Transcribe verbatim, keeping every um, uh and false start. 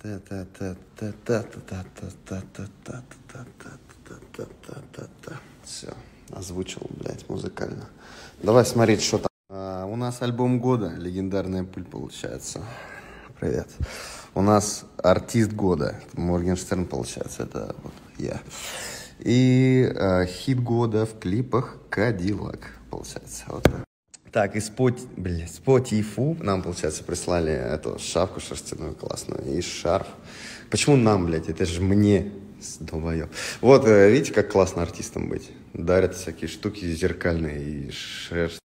Все, озвучил, блядь, музыкально. Давай смотреть, что там. А, у нас альбом года, легендарная пыль получается. Привет. У нас артист года, Моргенштерн получается, это вот я. И а, хит года в клипах Кадиллак получается. Вот так. Так, и спот... Бля, Спотифу нам, получается, прислали эту шапку шерстяную классную и шарф. Почему нам, блядь? Это же мне, долбоёб. Вот, видите, как классно артистам быть? Дарят всякие штуки зеркальные и шерсть.